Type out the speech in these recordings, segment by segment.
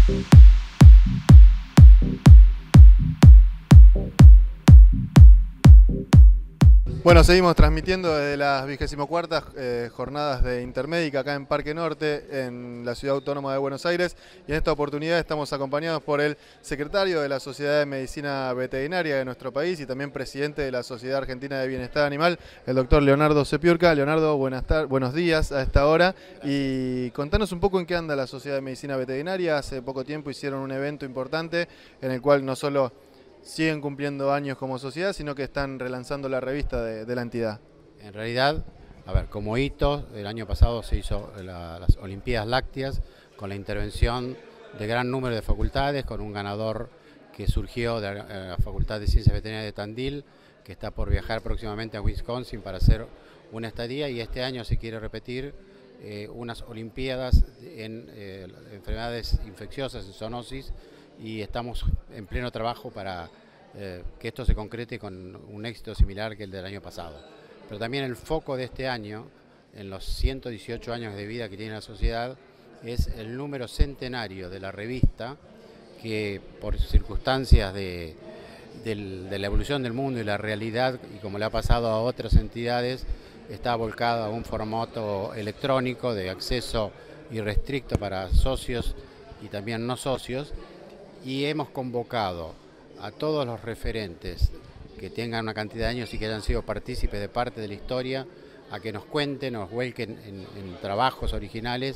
Bueno, seguimos transmitiendo desde las 24ª jornadas de Intermédica acá en Parque Norte, en la Ciudad Autónoma de Buenos Aires, y en esta oportunidad estamos acompañados por el secretario de la Sociedad de Medicina Veterinaria de nuestro país y también presidente de la Sociedad Argentina de Bienestar Animal, el doctor Leonardo Sepiurka. Leonardo, buenos días a esta hora, y contanos un poco en qué anda la Sociedad de Medicina Veterinaria. Hace poco tiempo hicieron un evento importante en el cual no solo siguen cumpliendo años como sociedad, sino que están relanzando la revista de la entidad. En realidad, a ver, como hito, el año pasado se hizo las Olimpiadas Lácteas con la intervención de gran número de facultades, con un ganador que surgió de la Facultad de Ciencias Veterinarias de Tandil, que está por viajar próximamente a Wisconsin para hacer una estadía, y este año se quiere repetir unas Olimpiadas en enfermedades infecciosas, en zoonosis, y estamos en pleno trabajo para que esto se concrete con un éxito similar que el del año pasado. Pero también el foco de este año, en los 118 años de vida que tiene la sociedad, es el número centenario de la revista, que por circunstancias de la evolución del mundo y la realidad, y como le ha pasado a otras entidades, está volcado a un formato electrónico de acceso irrestricto para socios y también no socios, y hemos convocado a todos los referentes que tengan una cantidad de años y que hayan sido partícipes de parte de la historia a que nos cuenten, nos vuelquen en trabajos originales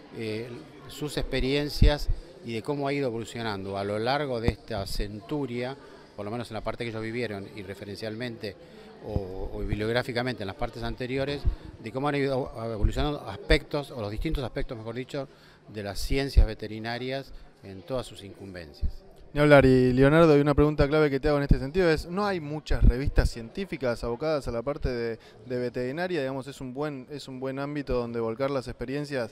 sus experiencias y de cómo ha ido evolucionando a lo largo de esta centuria, por lo menos en la parte que ellos vivieron y referencialmente o bibliográficamente en las partes anteriores, de cómo han ido evolucionando aspectos, o los distintos aspectos, mejor dicho, de las ciencias veterinarias en todas sus incumbencias. Ni hablar. Y Leonardo, hay una pregunta clave que te hago en este sentido, es: ¿no hay muchas revistas científicas abocadas a la parte de veterinaria? Digamos, es un buen ámbito donde volcar las experiencias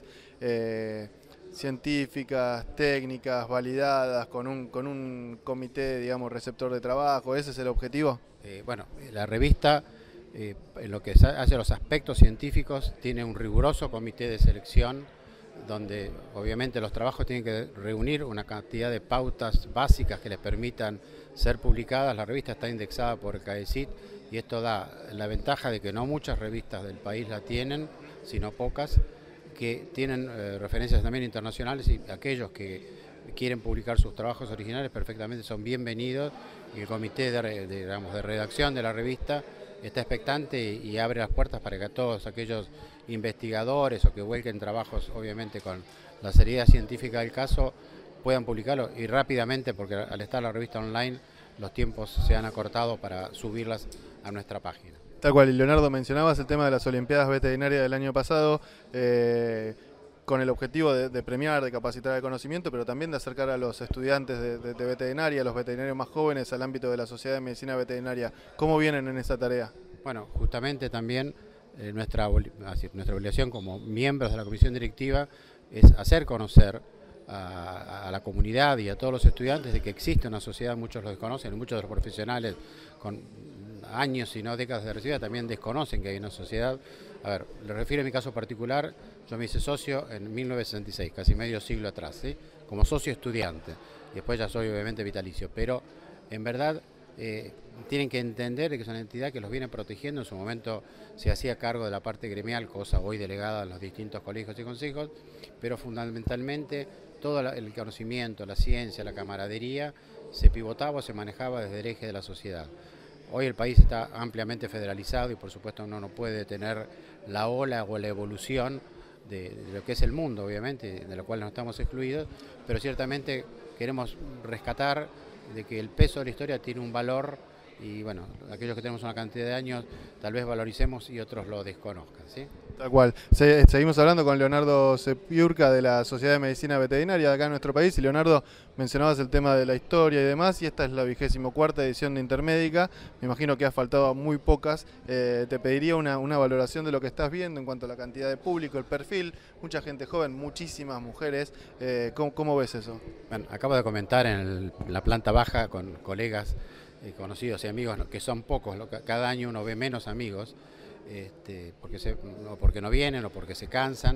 científicas, técnicas, validadas, con un comité, digamos, receptor de trabajo. ¿Ese es el objetivo? Bueno, la revista, en lo que hace a los aspectos científicos, tiene un riguroso comité de selección, donde obviamente los trabajos tienen que reunir una cantidad de pautas básicas que les permitan ser publicadas. La revista está indexada por CAECIT y esto da la ventaja de que no muchas revistas del país la tienen, sino pocas, que tienen referencias también internacionales, y aquellos que quieren publicar sus trabajos originales perfectamente son bienvenidos, y el comité de redacción de la revista está expectante y abre las puertas para que todos aquellos investigadores o que vuelquen trabajos, obviamente con la seriedad científica del caso, puedan publicarlo, y rápidamente, porque al estar la revista online los tiempos se han acortado para subirlas a nuestra página. Tal cual. Y Leonardo, mencionabas el tema de las Olimpiadas Veterinarias del año pasado, con el objetivo de premiar, de capacitar el conocimiento, pero también de acercar a los estudiantes de veterinaria, a los veterinarios más jóvenes, al ámbito de la Sociedad de Medicina Veterinaria. ¿Cómo vienen en esa tarea? Bueno, justamente también nuestra obligación como miembros de la comisión directiva es hacer conocer a la comunidad y a todos los estudiantes de que existe una sociedad. Muchos lo desconocen, y muchos de los profesionales con años y no décadas de recibida también desconocen que hay una sociedad. A ver, le refiero a mi caso particular. Yo me hice socio en 1966, casi medio siglo atrás, ¿sí? Como socio estudiante, y después ya soy obviamente vitalicio, pero en verdad tienen que entender que es una entidad que los viene protegiendo. En su momento se hacía cargo de la parte gremial, cosa hoy delegada en los distintos colegios y consejos, pero fundamentalmente todo el conocimiento, la ciencia, la camaradería se pivotaba o se manejaba desde el eje de la sociedad. Hoy el país está ampliamente federalizado y por supuesto uno no puede detener la ola o la evolución de lo que es el mundo, obviamente, de lo cual no estamos excluidos, pero ciertamente queremos rescatar de que el peso de la historia tiene un valor, y bueno, aquellos que tenemos una cantidad de años tal vez valoricemos y otros lo desconozcan, ¿sí? Tal cual. Seguimos hablando con Leonardo Sepiurka de la Sociedad de Medicina Veterinaria de acá en nuestro país. Y Leonardo, mencionabas el tema de la historia y demás, y esta es la 24ª edición de Intermédica. Me imagino que ha faltado muy pocas. Te pediría una valoración de lo que estás viendo en cuanto a la cantidad de público, el perfil, mucha gente joven, muchísimas mujeres. ¿Cómo ves eso? Bueno, acabo de comentar en la planta baja con colegas conocidos y amigos, que son pocos, cada año uno ve menos amigos, porque no vienen o porque se cansan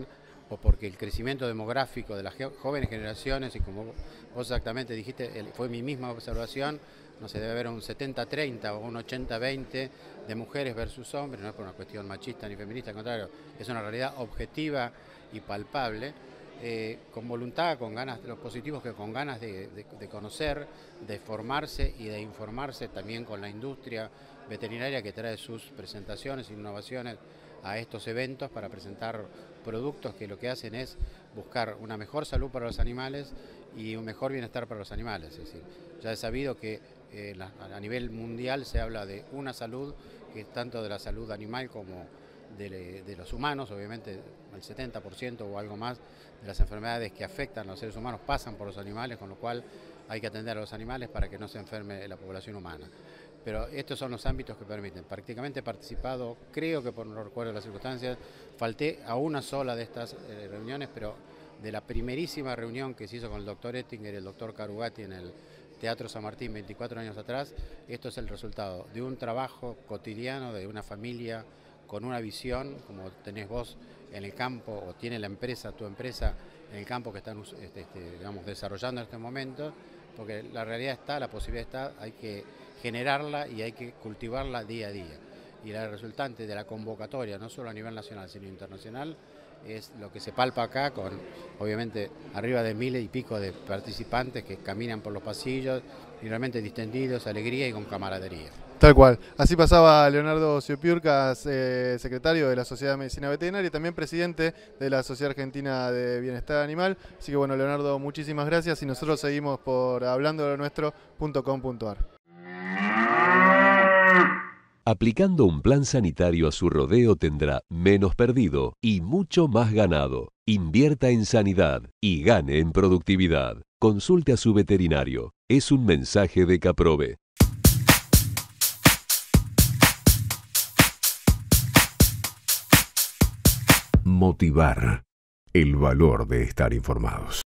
o porque el crecimiento demográfico de las jóvenes generaciones, y como vos exactamente dijiste, fue mi misma observación, no se debe haber un 70-30 o un 80-20 de mujeres versus hombres, no es por una cuestión machista ni feminista, al contrario, es una realidad objetiva y palpable, con voluntad, con ganas, los positivos que con ganas de conocer, de formarse y de informarse también con la industria veterinaria que trae sus presentaciones e innovaciones a estos eventos para presentar productos que lo que hacen es buscar una mejor salud para los animales y un mejor bienestar para los animales. Es decir, ya es sabido que a nivel mundial se habla de una salud, que es tanto de la salud animal como de los humanos. Obviamente el 70% o algo más de las enfermedades que afectan a los seres humanos pasan por los animales, con lo cual hay que atender a los animales para que no se enferme la población humana. Pero estos son los ámbitos que permiten. Prácticamente he participado, creo que por no recuerdo las circunstancias, falté a una sola de estas reuniones, pero de la primerísima reunión que se hizo con el doctor Ettinger y el doctor Carugati en el Teatro San Martín 24 años atrás, esto es el resultado de un trabajo cotidiano, de una familia con una visión, como tenés vos en el campo, o tiene la empresa, tu empresa, en el campo que están digamos, desarrollando en este momento, porque la realidad está, la posibilidad está, hay que generarla y hay que cultivarla día a día. Y la resultante de la convocatoria, no solo a nivel nacional, sino internacional, es lo que se palpa acá, con obviamente arriba de 1000 y pico de participantes que caminan por los pasillos, y realmente distendidos, alegría y con camaradería. Tal cual. Así pasaba Leonardo Siopiurcas, secretario de la Sociedad de Medicina Veterinaria y también presidente de la Sociedad Argentina de Bienestar Animal. Así que bueno, Leonardo, muchísimas gracias y nosotros seguimos por hablandolonuestro.com.ar. Aplicando un plan sanitario a su rodeo tendrá menos perdido y mucho más ganado. Invierta en sanidad y gane en productividad. Consulte a su veterinario. Es un mensaje de Caprove. Motivar. El valor de estar informados.